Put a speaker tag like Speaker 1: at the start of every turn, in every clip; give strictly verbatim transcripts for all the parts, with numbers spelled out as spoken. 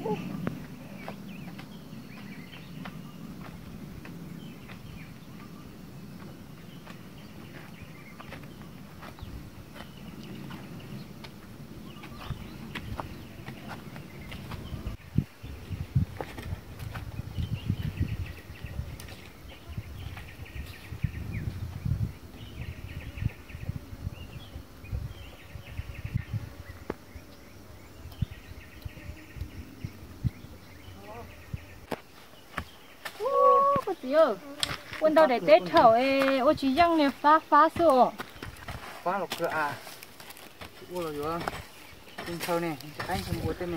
Speaker 1: Yo, quân đâu để tết thầu ấy, ôi chỉ răng này phá phá sữa.
Speaker 2: Phá lộc cửa à? Ủa rồi rồi, trên thầu này, anh không mua tên này.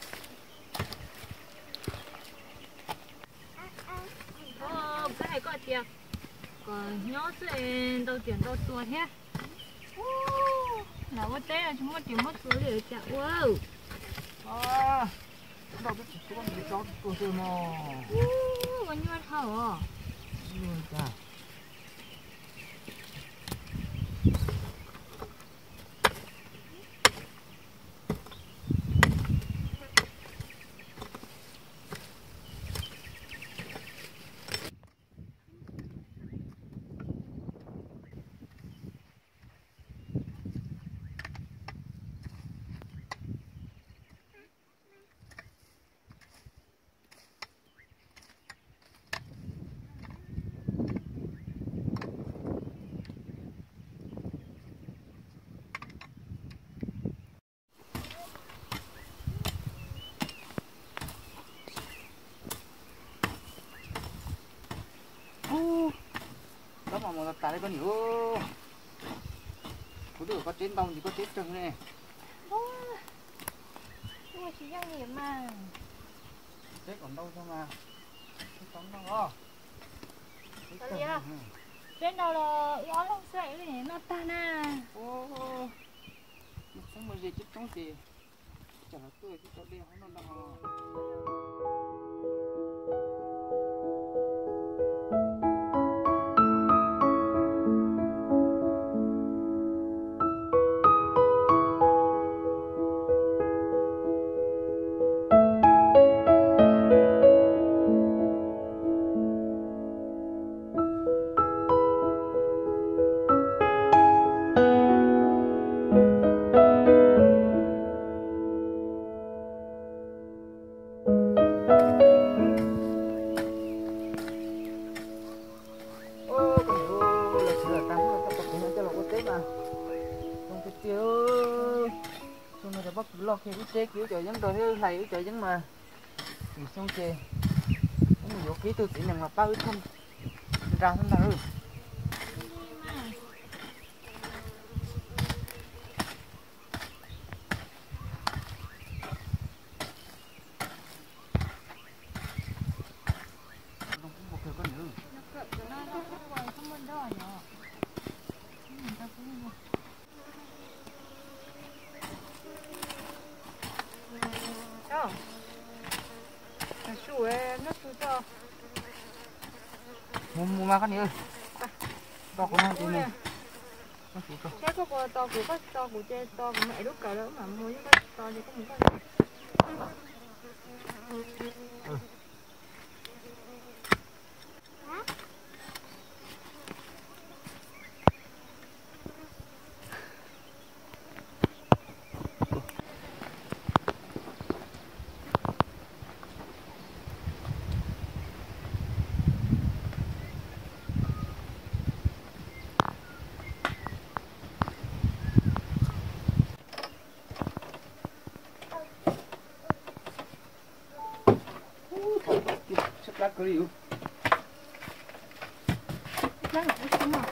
Speaker 1: Ờ, cái này có tiền, còn nhớ chuyện đâu tiền đâu tua hết. Nào có tết là chúng có tiền mất số để trả. Wow.
Speaker 2: À, đâu biết số con gì cho tôi rồi mà.
Speaker 1: Bao nhiêu thầu à?
Speaker 2: Rồi cả. Đó mà một tải con nhiều. Có được có trên bông thì có chết trứng này.
Speaker 1: Nhưng mà chỉ răng này mà.
Speaker 2: Chết còn đâu sao mà. Chết còn đâu đó.
Speaker 1: Sao vậy? Trên đầu là gió lông xoay cái này nó tan à.
Speaker 2: Ô. Không bao giờ chết trống gì. Chả là tôi cái chỗ đeo nó đâu. Lo khi cái chế kiểu trời giống tôi thấy thầy cái trời giống mà thì xong chê nó nhiều kỹ tôi chỉ nhận là bao không ra không đâu. Mua mà con nữa. To của nó thì này.
Speaker 1: Thế có bò to của có to của chơi to của mẹ đút cả đó mà mua những cái to thì có một con.
Speaker 2: Ừ. Sắp có điều.
Speaker 1: Lát là cũng mà.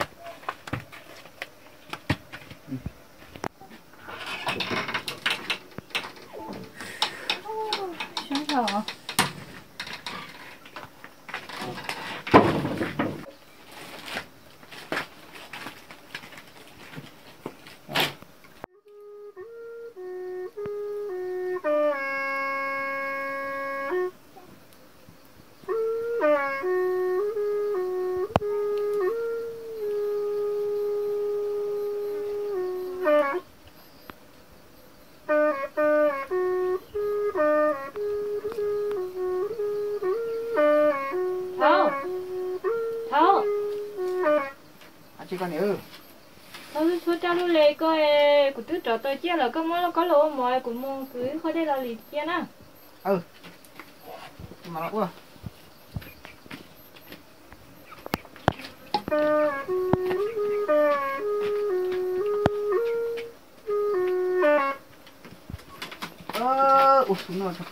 Speaker 1: Sáng giờ.
Speaker 2: con nữa
Speaker 1: thôi thôi cha luôn lệ coi của tứ trò tôi chia là có món có lỗ mọi của môn cứ khỏi đây là lì chia nè
Speaker 2: ừ mà nó quá ơ ủa xuống rồi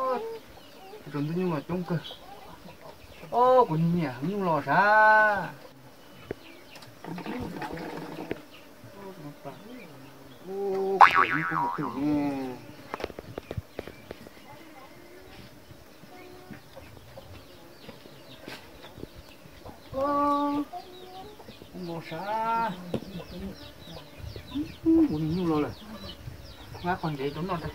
Speaker 2: Contohnya macam ke? Oh, kunyinya, ini loh sa. Ô, chuyện cũng một từ nghe. Ô, một sa. Muốn nhiều rồi. Ngã còn dễ trốn non đây.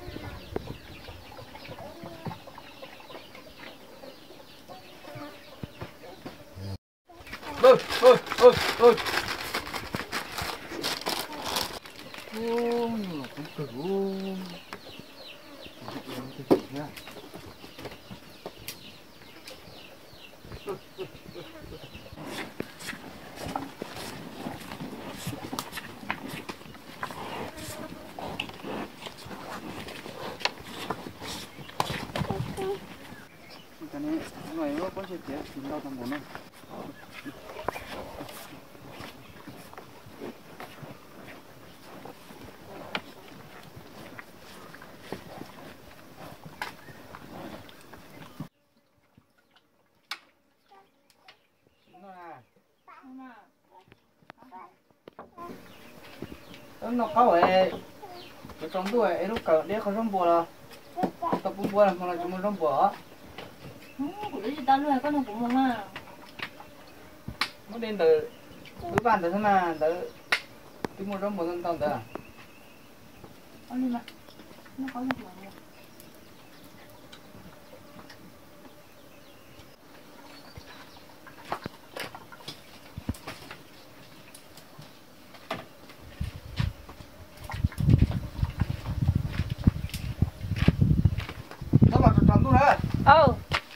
Speaker 2: Ôi, ôi, ôi, ôi. Ô, nhiều là cũng tử. Cái này ngoài nó có chuyện gì tìm đâu thằng muốn không? Nó có vậy, cái trong đuôi lúc cỡ đấy không trong bùa là, tập bùa bùa là không là chúng trong bùa.
Speaker 1: Của đứa ta luôn có nó cũng mong à.
Speaker 2: Nó đến từ thứ bàn từ thế nào từ chúng một trong bùa thân tông từ.
Speaker 1: Ăn đi mà, nó có một món.
Speaker 2: Nó mà trong tôi đấy.
Speaker 1: Ừ.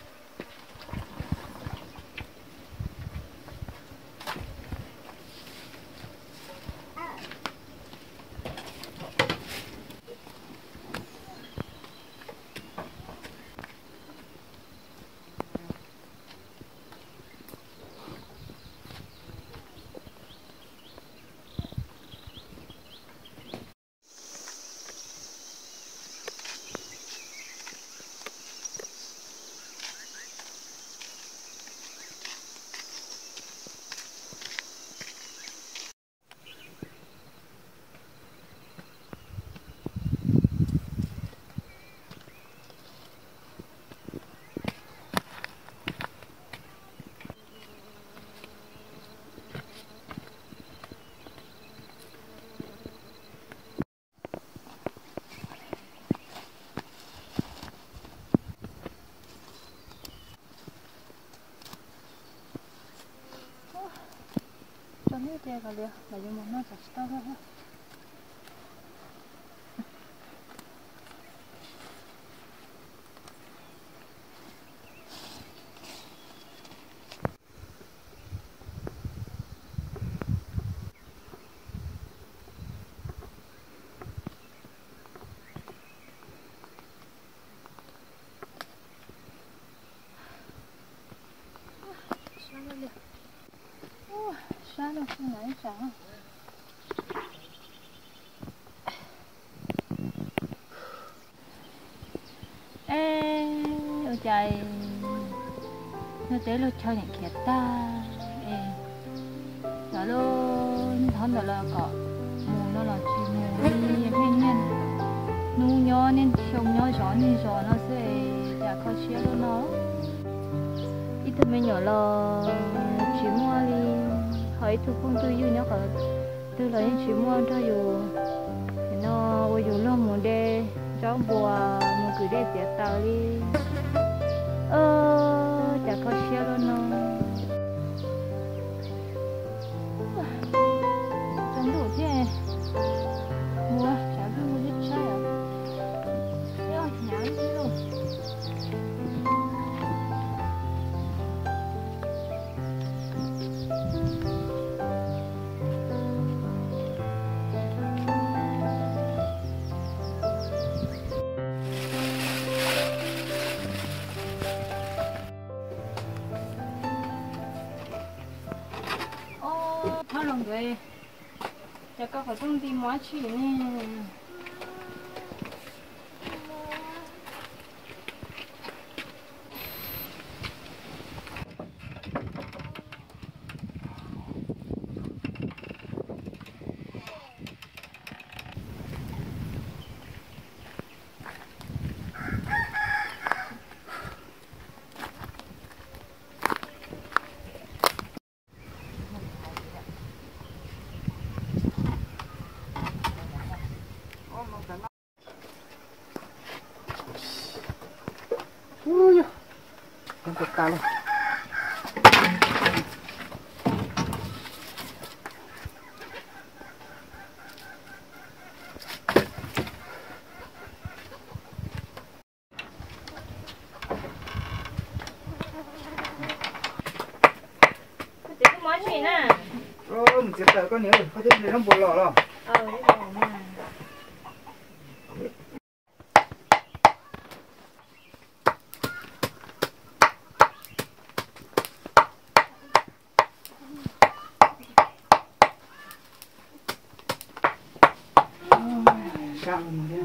Speaker 1: Ini dia kali ya, baju mana kasih tahu ya. Sao đâu, không nãy sao? Ê, ôi trời, nó tới lúc cho những kia ta, ê, đó luôn, thằng đó là có, mù nó là chỉ mù đi bên nhân, nu nhỏ nên trông nhỏ gió nên gió nó sẽ chả có chia luôn nó, ít thôi mình nhỏ là chỉ mua đi. Hỏi tôi không tôi yêu nó cả tôi là những chuyện mua cho dù nó bây giờ lo muốn để cháu bùa muốn cứ để tiệt tao đi ơ chả có xe luôn nó trong đủ thế mua chả biết mua chút sai à rồi nhả đi luôn. Thôi lòng về, giờ có phải thông tin quá chuyện nè.
Speaker 2: ui không có cá luôn.
Speaker 1: cái món gì nè?
Speaker 2: Rồi mình sẽ có nhiều có thể để nó bột lọ rồi.
Speaker 1: Ờ, cái đồ mà.
Speaker 2: Cạo mình đi.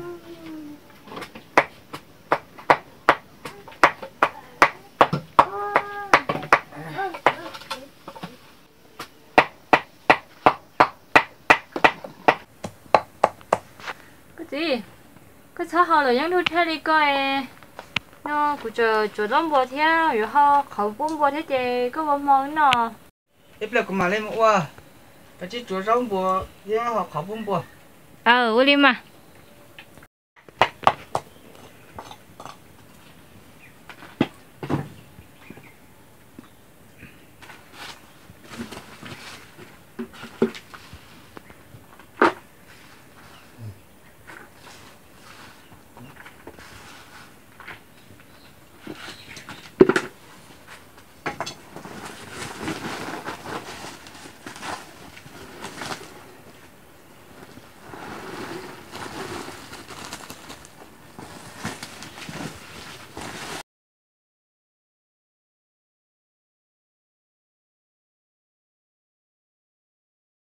Speaker 1: Cái gì? Cái sao họ lại những thứ thế đi coi nó cứ chờ chờ đón bò theo rồi họ khẩu bốn bò thế chị có bao món nọ.
Speaker 2: Tiếp là cũng mà lên một qua. Cái chiếc chuột rong bùa, với họ khó bún bùa.
Speaker 1: Ờ, William à.